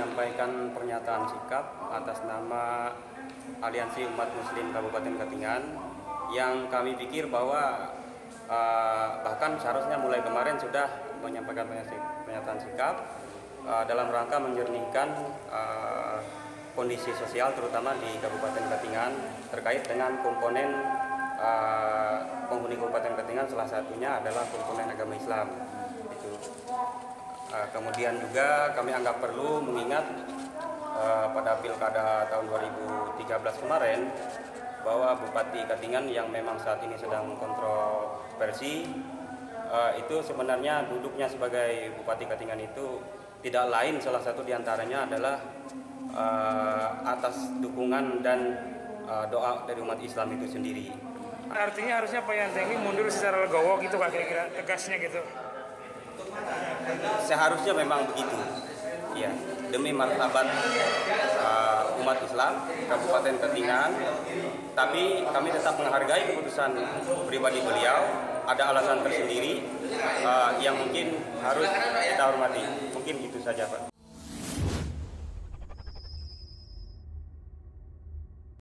menyampaikan pernyataan sikap atas nama Aliansi Umat Muslim Kabupaten Katingan yang kami pikir bahwa bahkan seharusnya mulai kemarin sudah menyampaikan pernyataan sikap dalam rangka menjernihkan kondisi sosial terutama di Kabupaten Katingan terkait dengan komponen penghuni Kabupaten Katingan, salah satunya adalah komponen agama Islam. Kemudian juga kami anggap perlu mengingat pada pilkada tahun 2013 kemarin bahwa Bupati Katingan yang memang saat ini sedang kontroversi itu sebenarnya duduknya sebagai Bupati Katingan itu tidak lain, salah satu diantaranya adalah atas dukungan dan doa dari umat Islam itu sendiri. Artinya harusnya Pak Yanti ini mundur secara legowo gitu Pak, kira-kira tegasnya gitu. Seharusnya memang begitu, ya, demi martabat umat Islam Kabupaten Katingan. Tapi kami tetap menghargai keputusan pribadi beliau. Ada alasan tersendiri yang mungkin harus kita hormati. Mungkin itu saja, Pak.